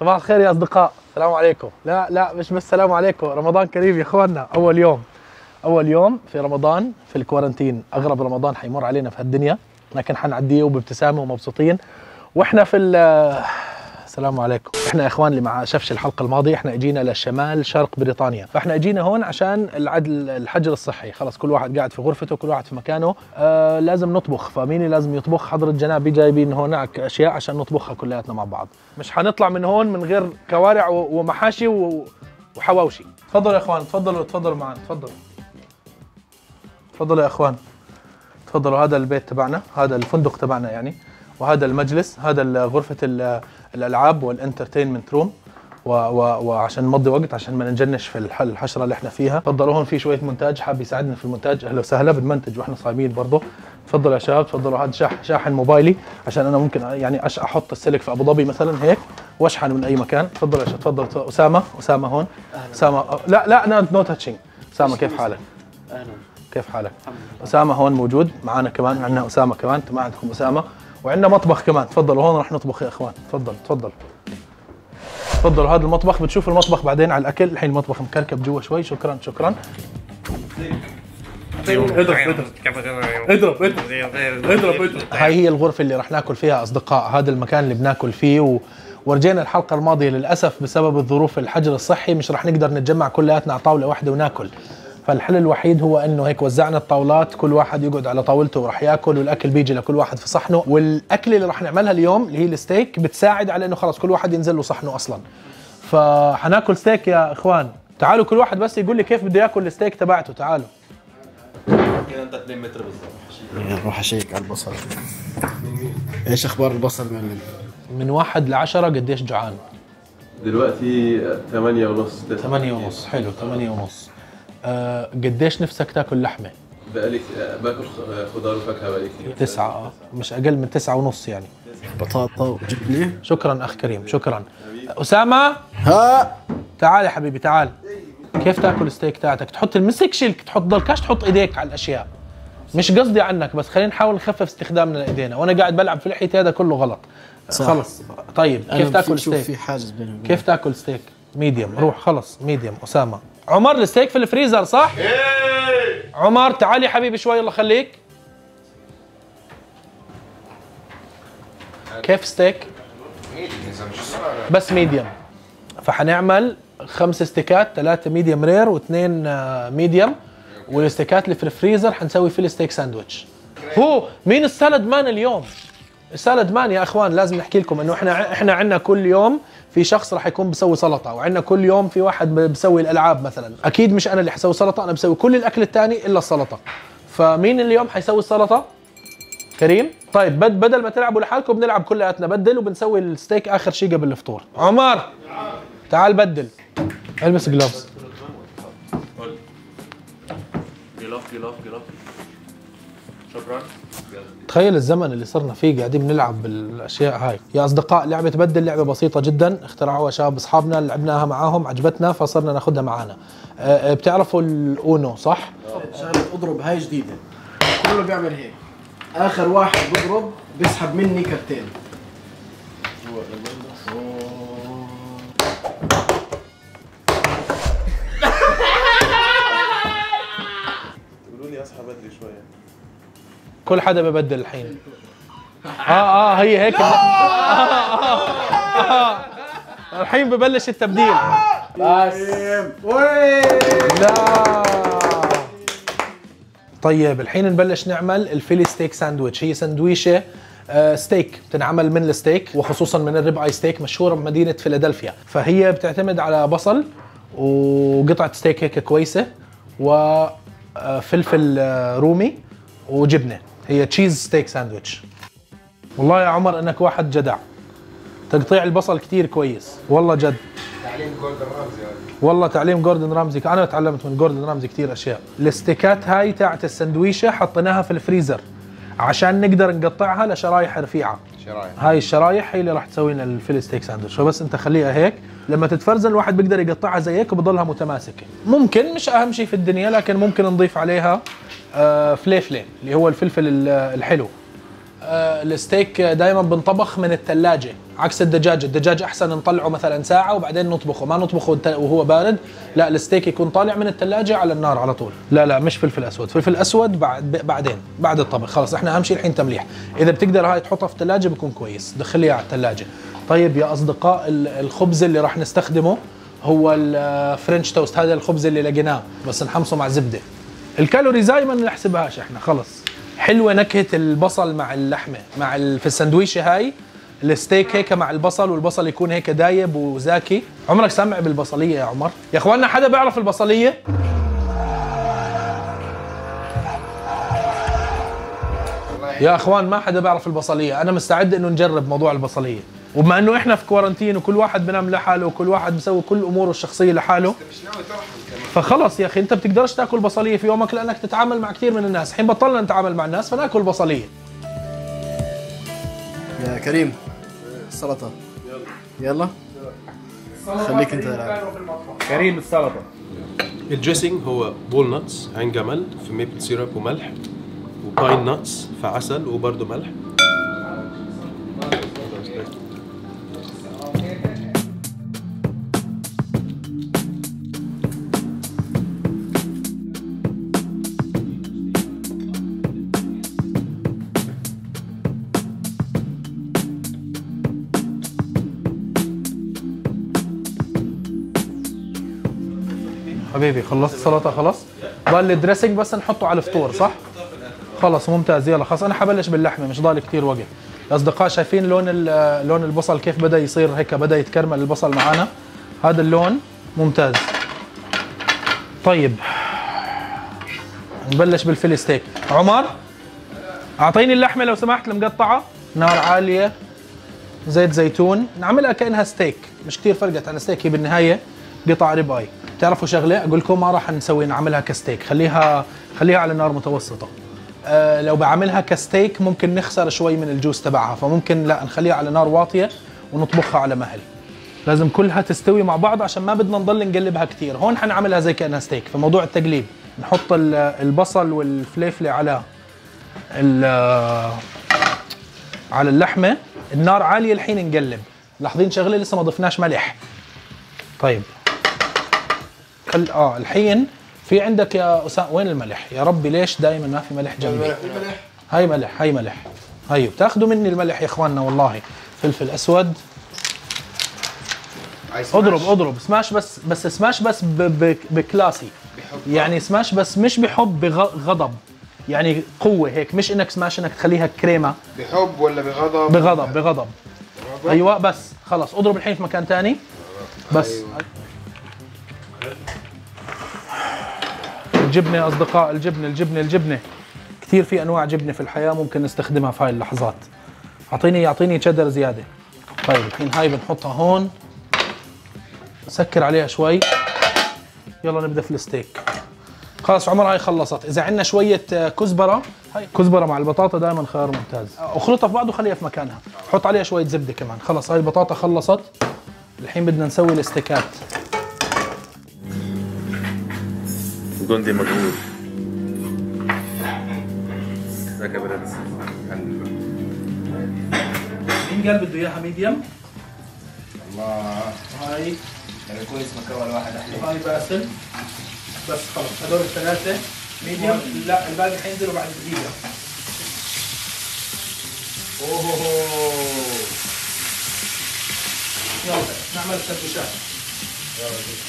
صباح الخير يا اصدقاء، السلام عليكم. لا مش بس السلام عليكم، رمضان كريم يا اخواننا. اول يوم في رمضان في الكورنتين، اغرب رمضان حيمر علينا في هالدنيا، لكن حنعديه وبابتسامه ومبسوطين. واحنا في السلام عليكم. احنا يا اخوان اللي ما شافش الحلقه الماضيه، احنا اجينا لشمال شرق بريطانيا، فاحنا اجينا هون عشان الحجر الصحي. خلص كل واحد قاعد في غرفته، كل واحد في مكانه. لازم نطبخ، فمين اللي لازم يطبخ؟ حضرة جنابي جايبين هناك اشياء عشان نطبخها كلياتنا مع بعض. مش حنطلع من هون من غير كوارع ومحاشي وحواوشي. تفضلوا يا اخوان، تفضلوا معنا، تفضلوا يا اخوان، تفضلوا. هذا البيت تبعنا، هذا الفندق تبعنا يعني، وهذا المجلس، هذا غرفة الألعاب والانترتينمنت روم، وعشان نمضي وقت، عشان ما ننجنش في الحشرة اللي احنا فيها. تفضلوا. هون في شوية مونتاج حاب يساعدنا في المونتاج، اهلا وسهلا، بنمنتج واحنا صايمين برضه. تفضلوا يا شباب، تفضلوا. هذا شاحن موبايلي عشان انا ممكن يعني احط السلك في ابو ظبي مثلا هيك واشحن من اي مكان. تفضلوا يا شباب، تفضلوا. اسامة هون. اسامة لا نو تاتشينج. اسامة كيف حالك؟ اهلا، كيف حالك؟ أسامة هون موجود معنا كمان، عندنا أسامة كمان، انتم ما عندكم أسامة، وعندنا مطبخ كمان. تفضلوا هون رح نطبخ يا اخوان. تفضلوا. هذا المطبخ، بتشوفوا المطبخ بعدين على الأكل. الحين المطبخ مكركب جوا شوي. شكرا. اضرب. هاي هي الغرفة اللي رح ناكل فيها أصدقاء، هذا المكان اللي بناكل فيه. ورجينا الحلقة الماضية للأسف بسبب الظروف الحجر الصحي مش رح نقدر نتجمع كلياتنا على طاولة واحدة وناكل، فالحل الوحيد هو انه هيك وزعنا الطاولات، كل واحد يقعد على طاولته ورح ياكل، والاكل بيجي لكل واحد في صحنه. والاكل اللي رح نعملها اليوم اللي هي الستيك بتساعد على انه خلص كل واحد ينزل له صحنه اصلا. فحناكل ستيك يا اخوان. تعالوا كل واحد بس يقول لي كيف بده ياكل الستيك تبعته. تعالوا كده انت 2 متر بالظبط. نروح اشيك على البصل. ايش اخبار البصل معلم؟ من 1 ل10 قديش جوعان؟ دلوقتي 8:30. 8:30. حلو، 8:30. قديش نفسك تاكل لحمه؟ بقالي باكل خضار وفاكهه بقالي كتير. 9. مش اقل من 9:30 يعني. بطاطا وجبنه. شكرا اخ كريم، شكرا. اسامه ها تعال يا حبيبي، تعال. كيف تاكل الستيك تاعتك؟ تحط المسك تحط ضلكاش تحط ايديك على الاشياء. مش قصدي عنك، بس خلينا نحاول نخفف استخدامنا لايدينا، وانا قاعد بلعب في لحيتي هذا كله غلط. صح. خلص طيب، كيف تاكل ستيك؟ في حاجز بينهم. كيف تاكل ستيك؟ ميديوم. روح خلص ميديوم. اسامه. عمر الستيك في الفريزر صح؟ عمر تعال يا حبيبي شوي، الله يخليك. كيف ستيك؟ بس ميديوم. فحنعمل 5 ستيكات، 3 ميديوم رير و2 ميديوم، والستيكات اللي في الفريزر حنسوي فيه الستيك ساندويتش. هو مين السالد مان اليوم؟ السالد مان يا اخوان لازم نحكي لكم انه احنا عندنا كل يوم في شخص راح يكون بسوي سلطه، وعندنا كل يوم في واحد بسوي الالعاب مثلا. اكيد مش انا اللي حسوي سلطه، انا بسوي كل الاكل الثاني الا السلطه. فمين اليوم حيسوي السلطه؟ كريم. طيب بدل ما تلعبوا لحالكم بنلعب كلياتنا بدل، وبنسوي الستيك اخر شيء قبل الفطور. عمر تعال بدل. البس جلوفز. جلاف. شكرا. تخيل الزمن اللي صرنا فيه قاعدين بنلعب بالاشياء هاي يا اصدقاء. لعبه بدل لعبه بسيطه جدا، اخترعوها شباب اصحابنا، لعبناها معاهم عجبتنا فصرنا ناخذها معانا. بتعرفوا الاونو صح؟ شغله اضرب هاي جديده، كله بيعمل هيك، اخر واحد بضرب بيسحب مني كرتين. قولوا لي اصحى بدري شويه. كل حدا ببدل الحين. هي هيك. الحين ببلش التبديل. بس لا. طيب الحين نبلش نعمل الفيلي ستيك ساندويتش. هي سندويشه ستيك بتنعمل من الستيك، وخصوصا من الريب اي ستيك، مشهوره بمدينه فيلادلفيا. فهي بتعتمد على بصل وقطعه ستيك هيك كويسه، وفلفل رومي وجبنه. هي تشيز ستيك ساندويتش. والله يا عمر انك واحد جدع، تقطيع البصل كتير كويس والله جد. تعليم جوردن رامزي. والله تعليم جوردن رامزي، انا تعلمت من جوردن رامزي كتير اشياء. الستيكات هاي تاعت السندويشه حطيناها في الفريزر عشان نقدر نقطعها لشرايح رفيعه. هاي الشرايح هي اللي راح تسوي لنا الفيلي ستيك ساندويتش. فبس انت خليها هيك، لما تتفرزن الواحد بيقدر يقطعها زي هيك وبضلها متماسكه. ممكن مش اهم شيء في الدنيا، لكن ممكن نضيف عليها فليفله اللي هو الفلفل الحلو. الستيك دائما بنطبخ من الثلاجه عكس الدجاج احسن نطلعه مثلا ساعه وبعدين نطبخه، ما نطبخه وهو بارد، لا الستيك يكون طالع من الثلاجه على النار على طول. لا مش فلفل اسود، فلفل اسود بعدين بعد الطبخ. خلص احنا اهم شيء الحين تمليح. اذا بتقدر هاي تحطها في الثلاجه بيكون كويس، دخليها على الثلاجه. طيب يا اصدقاء، الخبز اللي راح نستخدمه هو الفرنش توست، هذا الخبز اللي لقيناه بس نحمصه مع زبده. الكالوري زي ما نحسبهاش احنا خلص. حلوه نكهه البصل مع اللحمه في السندويشه هاي، الستيك هيك مع البصل، والبصل يكون هيك دايب وزاكي. عمرك سامع بالبصليه يا عمر؟ يا اخواننا حدا بيعرف البصليه؟ يا اخوان ما حدا بيعرف البصليه، انا مستعد انه نجرب موضوع البصليه. وبما انه احنا في كورنتين وكل واحد بنام لحاله وكل واحد بيسوي كل اموره الشخصيه لحاله، فخلص يا اخي انت بتقدرش تاكل بصليه في يومك لانك تتعامل مع كثير من الناس. الحين بطلنا نتعامل مع الناس فناكل بصليه. يا كريم السلطه يلا خليك انت تلعب. كريم السلطه. الدريسنج هو بول نتس، عين جمل في ميبل سيرب وملح، وباين نتس في عسل وبرده ملح. حبيبي خلصت السلطه خلص؟ ضل الدريسنج بس نحطه على الفطور صح؟ خلص ممتاز. يلا خلص انا حبلش باللحمه مش ضال كثير وقت. يا اصدقاء شايفين لون البصل كيف بدا يصير هيك، بدا يتكرمل البصل معنا، هذا اللون ممتاز. طيب نبلش بالفيلي ستيك. عمر اعطيني اللحمه لو سمحت المقطعه، نار عاليه، زيت زيتون، نعملها كانها ستيك، مش كثير فرقت عن ستيك، هي بالنهايه قطع ريب اي. بتعرفوا شغله اقول لكم ما راح نعملها كستيك، خليها على نار متوسطه. لو بعملها كستيك ممكن نخسر شوي من الجوس تبعها، فممكن لا نخليها على نار واطيه ونطبخها على مهل. لازم كلها تستوي مع بعض عشان ما بدنا نضل نقلبها كثير. هون حنعملها زي كانها ستيك. في موضوع التقليب نحط البصل والفليفله على اللحمه، النار عاليه الحين نقلب. لاحظين شغله لسه ما ضفناش ملح. طيب الحين في عندك يا أسامة، وين الملح؟ يا ربي ليش دائما ما في ملح جنبي؟ هاي ملح. هاي بتاخذوا مني الملح يا اخواننا والله. فلفل اسود، اضرب سماش بس سماش بس بكلاسي، يعني سماش بس مش بحب بغضب، يعني قوه هيك، مش انك سماش انك تخليها كريمه. بحب ولا بغضب؟ بغضب. ايوه بس خلص اضرب الحين في مكان ثاني بس. أيوة. الجبنه يا اصدقاء، الجبنه كثير في انواع جبنه في الحياه ممكن نستخدمها في هاي اللحظات. يعطيني تشيدر زياده. طيب الحين هاي بنحطها هون، نسكر عليها شوي. يلا نبدا في الستيك. خلاص عمر هاي خلصت. اذا عندنا شويه كزبره، هاي كزبره مع البطاطا دائما خيار ممتاز. اخلطها في بعض وخليها في مكانها، حط عليها شويه زبده كمان. خلص هاي البطاطا خلصت. الحين بدنا نسوي الستيكات. جندي مجهول. ازيك يا برنس؟ مين قال بده اياها ميديم؟ الله، هاي كان يكون اسمك اول واحد احلى. هاي باسل. بس خلص هذول الثلاثه ميديم. لا الباقي حينزلوا بعد دقيقه. اوه يلا نعمل سندويشات. يلا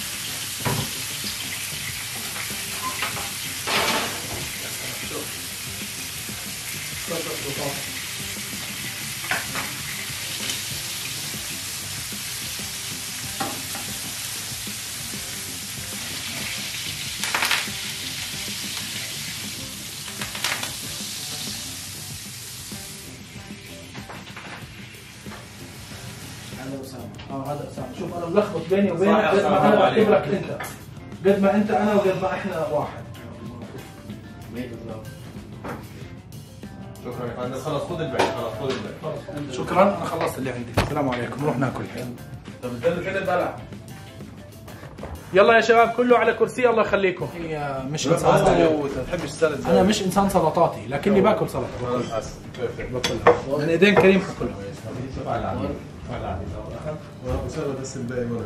هذا اسامه. شوف انا ملخبط بيني وبينك قد ما انا بعتبرك انت، قد ما انت انا وقد ما احنا واحد. شكرا يا فندم. خلص خذ الباقي. شكرا انا خلصت اللي عندي. السلام عليكم، نروح ناكل. طب فين البلع؟ يلا يا شباب كله على كرسي الله يخليكم. هي مش انسان تحبش السلطه؟ انا مش انسان سلطاتي لكني باكل سلطه. باكلها من ايدين كريم حاكلها. بس الباقي مرة.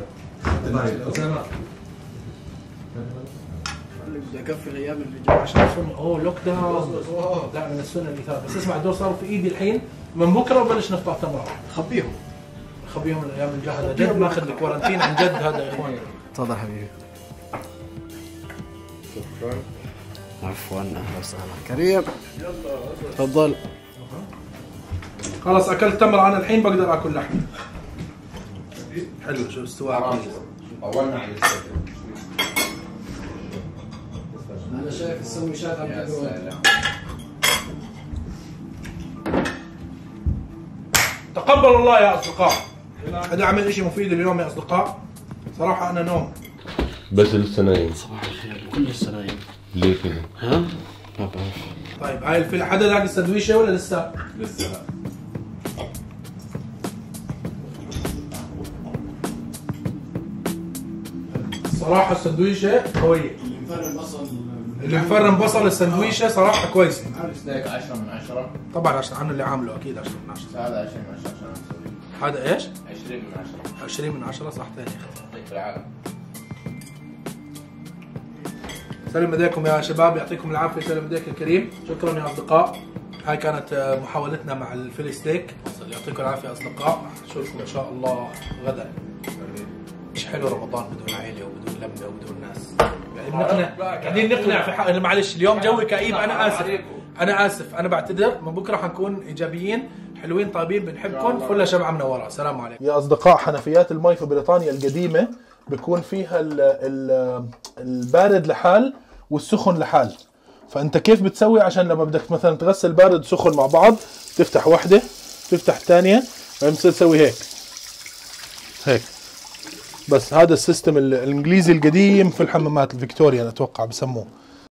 بدي اكفي الايام اللي جايه عشان السنه. اوه لوك داون. لا من السنه اللي فاتت. بس اسمع الدور صاروا في ايدي الحين من بكره وبلش نفطر تمره واحده. خبيهم الايام الجايه. جد ماخذ الكورنتين عن جد هذا يا اخوان. تفضل حبيبي. عفوا اهلا وسهلا كريم. تفضل. خلاص اكلت تمر انا الحين بقدر اكل لحم. حلو شو استواء كويس. طولنا على الستيك. انا شايف السندويشات عم تقول. تقبل الله يا اصدقاء. هذا عمل شيء مفيد اليوم يا اصدقاء. صراحه انا نوم. بس لسه نايم. صباح الخير كل لسه نايم. ليه كده؟ ها؟ ما بعرف. طيب هاي الفيلم حدا لاقي السندويشه ولا لسه؟ لسه لا. صراحه السندويشه قويه. اللي مفرم بصل السندويشه صراحه كويسه. ستيك 10 من 10. طبعا عشان عنه اللي عامله اكيد 10 من 10. هذا 20 من 10 عشان نسوي. هذا ايش؟ 20 من 10. 20 من 10 صح ثاني يا اخي. يعطيك العافيه. سلم ايديكم يا شباب يعطيكم العافيه. سلم ايديك يا كريم. شكرا يا اصدقاء. هاي كانت محاولتنا مع الفيلي ستيك. يعطيكم العافيه اصدقاء. نشوفكم ان شاء الله غدا. مش حلو رمضان بدون عائله وبدون لمه وبدون ناس. قاعدين نقنع في حق. معلش اليوم جوي كئيب. انا اسف انا بعتذر. من بكره حنكون ايجابيين حلوين طيبين بنحبكم. فل شبعه منوره. السلام عليكم يا اصدقاء. حنفيات المي في بريطانيا القديمه بيكون فيها البارد لحال والسخن لحال. فانت كيف بتسوي عشان لما بدك مثلا تغسل بارد وسخن مع بعض تفتح واحده تفتح الثانيه بعدين بتصير تسوي هيك. بس هذا السيستم الانجليزي القديم في الحمامات الفيكتوريا اتوقع بسموه.